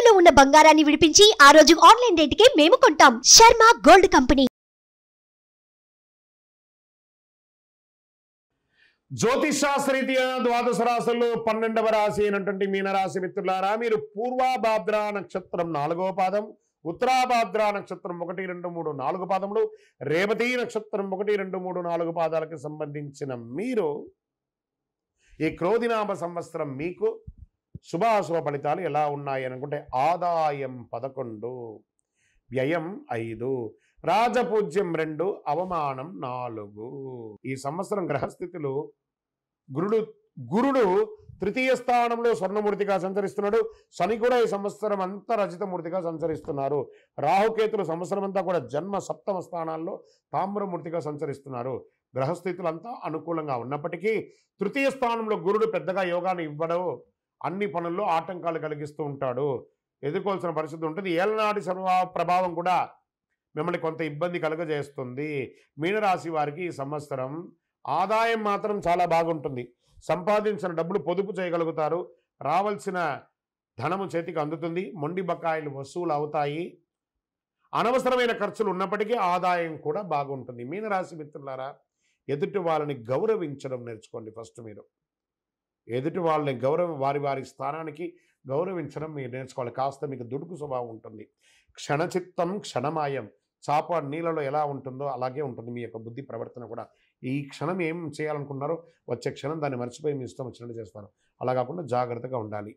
తాకట్టులో ఉన్న బంగారాన్ని విడిపించి ఆ రోజు ఆన్లైన్ రేటుకే మేము కొంటాం. Sharma gold company. జ్యోతిషాస్త్రరీత్యా ద్వాదశ రాశుల్లో 12వ రాశి అయినటువంటి మీనరాశి మిత్రులారా, మీరు పూర్వాభాద్ర నక్షత్రం 4వ పాదం, ఉత్తరాభాద్ర నక్షత్రం 1, 2, 3, 4 పాదములు, రేవతి నక్షత్రం 1, 2, 3, 4 పాదాలకు సంబంధించిన మీరు ఈ క్రోధినామ సంవత్సరం మీకు శుభాశుభ ఫలితాలు ఎలా ఉన్నాయి అనుకుంటే, ఆదాయం 11, వ్యయం 5, రాజపూజ్యం 2, అవమానం 4. ఈ సంవత్సరం గ్రహస్థితులు గురుడు తృతీయ స్థానంలో స్వర్ణమూర్తిగా సంచరిస్తున్నాడు. శని కూడా ఈ సంవత్సరం అంతా రజితమూర్తిగా సంచరిస్తున్నారు. రాహుకేతులు సంవత్సరం అంతా కూడా జన్మ సప్తమ స్థానాల్లో తామ్రమూర్తిగా సంచరిస్తున్నారు. గ్రహస్థితులంతా అనుకూలంగా ఉన్నప్పటికీ తృతీయ స్థానంలో గురుడు పెద్దగా యోగాన్ని ఇవ్వడు. అన్ని పనుల్లో ఆటంకాలు కలిగిస్తూ ఉంటాడు. ఎదుర్కోవాల్సిన పరిస్థితి ఉంటుంది. ఏలనాటి ప్రభావం కూడా మిమ్మల్ని కొంత ఇబ్బంది కలుగజేస్తుంది. మీనరాశి వారికి ఈ సంవత్సరం ఆదాయం మాత్రం చాలా బాగుంటుంది. సంపాదించిన డబ్బులు పొదుపు చేయగలుగుతారు. రావాల్సిన ధనము చేతికి అందుతుంది. మొండి బకాయిలు వసూలు అవుతాయి. అనవసరమైన ఖర్చులు ఉన్నప్పటికీ ఆదాయం కూడా బాగుంటుంది. మీనరాశి మిత్రులారా, ఎదుటి వాళ్ళని గౌరవించడం నేర్చుకోండి. ఫస్ట్ మీరు ఎదుటి వాళ్ళని వారి స్థానానికి గౌరవించడం మీరు నేర్చుకోవాలి. కాస్త మీకు దుడుకు స్వభావం ఉంటుంది. క్షణచిత్తం క్షణమాయం. చాప నీళ్ళలో ఎలా ఉంటుందో అలాగే ఉంటుంది మీ యొక్క బుద్ధి ప్రవర్తన కూడా. ఈ క్షణం ఏం చేయాలనుకున్నారో వచ్చే క్షణం దాన్ని మర్చిపోయి మీ ఇష్టం వచ్చినట్టు చేస్తారు. అలా కాకుండా జాగ్రత్తగా ఉండాలి.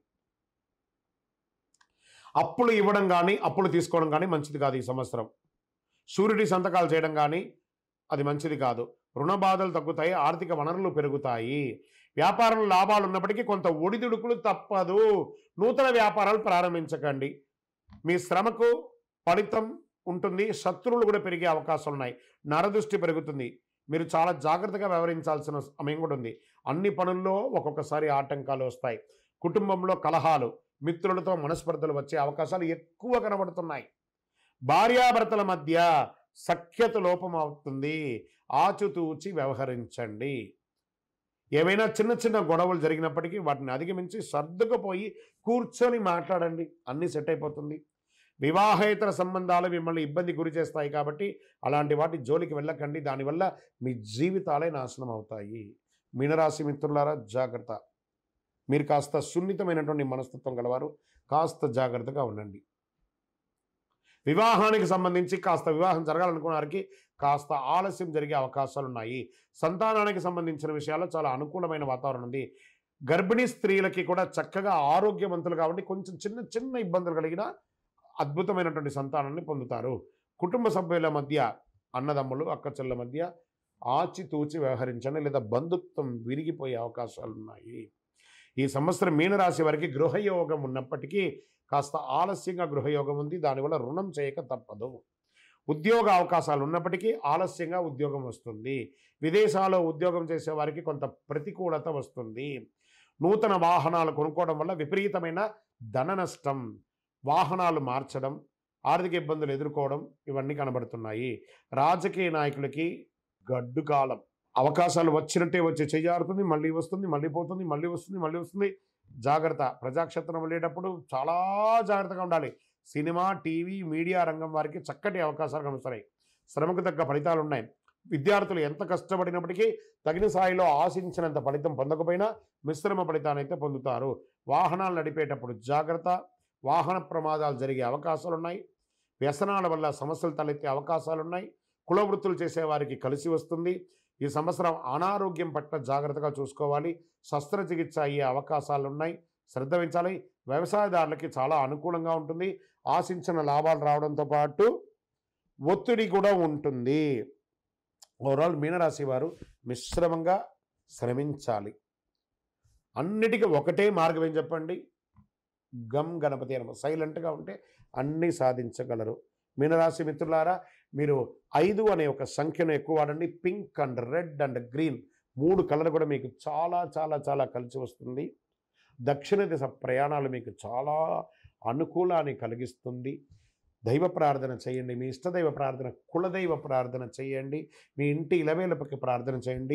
అప్పులు ఇవ్వడం కానీ అప్పులు తీసుకోవడం కానీ మంచిది కాదు. ఈ సంవత్సరం సూర్యుడి సంతకాలు చేయడం కానీ అది మంచిది కాదు. రుణ బాధలు తగ్గుతాయి. ఆర్థిక వనరులు పెరుగుతాయి. వ్యాపారంలో లాభాలు ఉన్నప్పటికీ కొంత ఒడిదుడుకులు తప్పదు. నూతన వ్యాపారాలు ప్రారంభించకండి. మీ శ్రమకు ఫలితం ఉంటుంది. శత్రువులు కూడా పెరిగే అవకాశాలు ఉన్నాయి. నరదృష్టి పెరుగుతుంది. మీరు చాలా జాగ్రత్తగా వ్యవహరించాల్సిన సమయం కూడా ఉంది. అన్ని పనుల్లో ఒక్కొక్కసారి ఆటంకాలు వస్తాయి. కుటుంబంలో కలహాలు, మిత్రులతో మనస్పర్ధలు వచ్చే అవకాశాలు ఎక్కువ కనబడుతున్నాయి. భార్యాభర్తల మధ్య సఖ్యత లోపం అవుతుంది. ఆచితూచి వ్యవహరించండి. ఏవైనా చిన్న చిన్న గొడవలు జరిగినప్పటికీ వాటిని అధిగమించి సర్దుకుపోయి కూర్చొని మాట్లాడండి. అన్నీ సెట్ అయిపోతుంది. వివాహేతర సంబంధాలు మిమ్మల్ని ఇబ్బంది గురి చేస్తాయి కాబట్టి అలాంటి వాటి జోలికి వెళ్ళకండి. దానివల్ల మీ జీవితాలే నాశనం అవుతాయి. మీనరాశి మిత్రులారా, జాగ్రత్త. మీరు కాస్త సున్నితమైనటువంటి మనస్తత్వం గలవారు. కాస్త జాగ్రత్తగా ఉండండి. వివాహానికి సంబంధించి కాస్త వివాహం జరగాలనుకున్న వారికి కాస్త ఆలస్యం జరిగే అవకాశాలు ఉన్నాయి. సంతానానికి సంబంధించిన విషయాల్లో చాలా అనుకూలమైన వాతావరణం ఉంది. గర్భిణీ స్త్రీలకి కూడా చక్కగా ఆరోగ్యవంతులు కాబట్టి కొంచెం చిన్న చిన్న ఇబ్బందులు కలిగిన అద్భుతమైనటువంటి సంతానాన్ని పొందుతారు. కుటుంబ సభ్యుల మధ్య, అన్నదమ్ములు అక్కచెల్ల మధ్య ఆచితూచి వ్యవహరించండి, లేదా బంధుత్వం విరిగిపోయే అవకాశాలు ఉన్నాయి. ఈ సంవత్సరం మీనరాశి వారికి గృహయోగం ఉన్నప్పటికీ కాస్త ఆలస్యంగా గృహయోగం ఉంది. దానివల్ల రుణం చేయక తప్పదు. ఉద్యోగ అవకాశాలు ఉన్నప్పటికీ ఆలస్యంగా ఉద్యోగం వస్తుంది. విదేశాల్లో ఉద్యోగం చేసే వారికి కొంత ప్రతికూలత వస్తుంది. నూతన వాహనాలు కొనుక్కోవడం వల్ల విపరీతమైన ధన నష్టం, వాహనాలు మార్చడం, ఆర్థిక ఇబ్బందులు ఎదుర్కోవడం ఇవన్నీ కనబడుతున్నాయి. రాజకీయ నాయకులకి గడ్డు కాలం. అవకాశాలు వచ్చినట్టే వచ్చి చెయ్యారుతుంది, మళ్ళీ వస్తుంది, మళ్ళీ పోతుంది, మళ్ళీ వస్తుంది, మళ్ళీ వస్తుంది. జాగ్రత్త. ప్రజాక్షేత్రం వెళ్ళేటప్పుడు చాలా జాగ్రత్తగా ఉండాలి. సినిమా, టీవీ, మీడియా రంగం వారికి చక్కటి అవకాశాలు కనిపిస్తున్నాయి. శ్రమకు తగ్గ ఫలితాలు ఉన్నాయి. విద్యార్థులు ఎంత కష్టపడినప్పటికీ తగిన స్థాయిలో ఆశించినంత ఫలితం పొందకపోయినా మిశ్రమ ఫలితాన్ని అయితే పొందుతారు. వాహనాలు నడిపేటప్పుడు జాగ్రత్త. వాహన ప్రమాదాలు జరిగే అవకాశాలు ఉన్నాయి. వ్యసనాల వల్ల సమస్యలు తలెత్తే అవకాశాలు ఉన్నాయి. కుల వృత్తులు చేసేవారికి కలిసి వస్తుంది. ఈ సంవత్సరం అనారోగ్యం పట్ల జాగ్రత్తగా చూసుకోవాలి. శస్త్రచికిత్స అయ్యే అవకాశాలు ఉన్నాయి. శ్రద్ధ వహించాలి. వ్యవసాయదారులకి చాలా అనుకూలంగా ఉంటుంది. ఆశించిన లాభాలు రావడంతో పాటు ఒత్తిడి కూడా ఉంటుంది. ఓవరాల్ మీనరాశి వారు మిశ్రమంగా శ్రమించాలి. అన్నిటికీ ఒకటే మార్గం ఏం చెప్పండి? గం గణపతి అనమాట. సైలెంట్గా ఉంటే అన్నీ సాధించగలరు. మీనరాశి మిత్రులారా, మీరు 5 అనే ఒక సంఖ్యను ఎక్కువ వాడండి. Pink and red and green 3 colour కూడా మీకు చాలా చాలా చాలా కలిసి వస్తుంది. దక్షిణ దిశ ప్రయాణాలు మీకు చాలా అనుకూలాన్ని కలిగిస్తుంది. దైవ ప్రార్థన చేయండి. మీ ఇష్టదైవ ప్రార్థన, కులదైవ ప్రార్థన చేయండి. మీ ఇంటి ఇలవేలపకి ప్రార్థన చేయండి.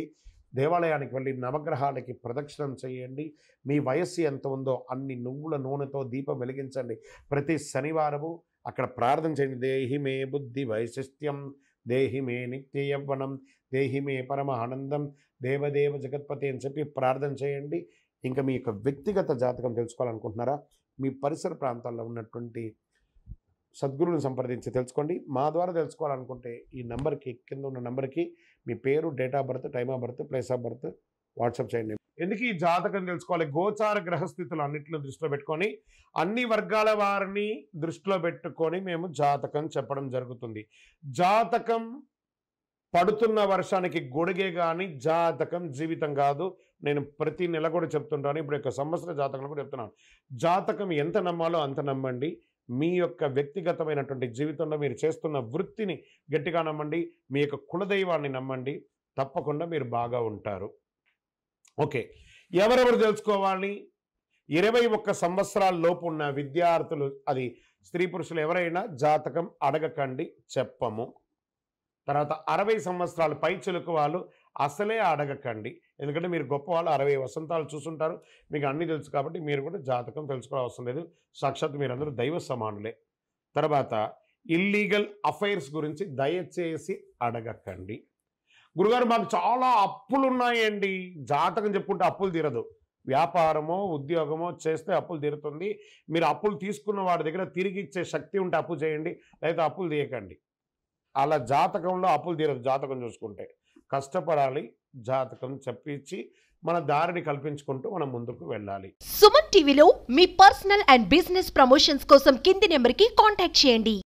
దేవాలయానికి వెళ్ళి నవగ్రహాలకి ప్రదక్షిణం చేయండి. మీ వయస్సు ఎంత ఉందో అన్ని నువ్వుల నూనెతో దీపం వెలిగించండి. ప్రతి శనివారము అక్కడ ప్రార్థన చేయండి. దేహి మే బుద్ధి వైశిష్ట్యం, దేహి మే నిత్య యవ్వనం, దేహి మే పరమ ఆనందం, దేవదేవ జగత్పతి అని చెప్పి ప్రార్థన చేయండి. ఇంకా మీ యొక్క వ్యక్తిగత జాతకం తెలుసుకోవాలనుకుంటున్నారా? మీ పరిసర ప్రాంతాల్లో ఉన్నటువంటి సద్గురువుని సంప్రదించి తెలుసుకోండి. మా ద్వారా తెలుసుకోవాలనుకుంటే ఈ నెంబర్కి, కింద ఉన్న నెంబర్కి మీ పేరు, date of birth, time of birth, place of birth WhatsApp చేయండి. ఎందుకు ఈ జాతకం తెలుసుకోవాలి? గోచార గ్రహస్థితులు అన్నింటిని దృష్టిలో పెట్టుకొని, అన్ని వర్గాల వారిని దృష్టిలో పెట్టుకొని మేము జాతకం చెప్పడం జరుగుతుంది. జాతకం పడుతున్న వర్షానికి గొడుగే కానీ జాతకం జీవితం కాదు. నేను ప్రతి నెల కూడా చెప్తుంటాను. ఇప్పుడు యొక్క సంవత్సర జాతకం కూడా చెప్తున్నాను. జాతకం ఎంత నమ్మాలో అంత నమ్మండి. మీ యొక్క వ్యక్తిగతమైనటువంటి జీవితంలో మీరు చేస్తున్న వృత్తిని గట్టిగా నమ్మండి. మీ యొక్క కులదైవాన్ని నమ్మండి. తప్పకుండా మీరు బాగా ఉంటారు. ఓకే, ఎవరెవరు తెలుసుకోవాలి? 21 సంవత్సరాల లోపు ఉన్న విద్యార్థులు, అది స్త్రీ పురుషులు ఎవరైనా జాతకం అడగకండి, చెప్పము. తర్వాత 60 సంవత్సరాలు పైచిలుకు వాళ్ళు అసలే అడగకండి. ఎందుకంటే మీరు గొప్పవాళ్ళు, 60 వసంతాలు చూసుంటారు, మీకు అన్నీ తెలుసు కాబట్టి మీరు కూడా జాతకం తెలుసుకోవాల్సిన అవసరం లేదు. సాక్షాత్ మీరందరూ దైవ సమానులే. తర్వాత ఇల్లీగల్ అఫైర్స్ గురించి దయచేసి అడగకండి. గురుగారు మాకు చాలా అప్పులు ఉన్నాయండి. జాతకం చెప్పుకుంటే అప్పులు తీరదు. వ్యాపారమో ఉద్యోగమో చేస్తే అప్పులు తీరుతుంది. మీరు అప్పులు తీసుకున్న వాడి దగ్గర తిరిగి ఇచ్చే శక్తి ఉంటే అప్పు చేయండి, లేదా అప్పులు తీయకండి. అలా జాతకంలో అప్పులు తీరదు. జాతకం చూసుకుంటే కష్టపడాలి. జాతకం చెప్పించి మన దారిని కల్పించుకుంటూ మనం ముందుకు వెళ్ళాలి. సుమన్ టీవీలో మీ పర్సనల్ అండ్ బిజినెస్ ప్రమోషన్స్ కోసం కింది నెంబర్కి కాంటాక్ట్ చేయండి.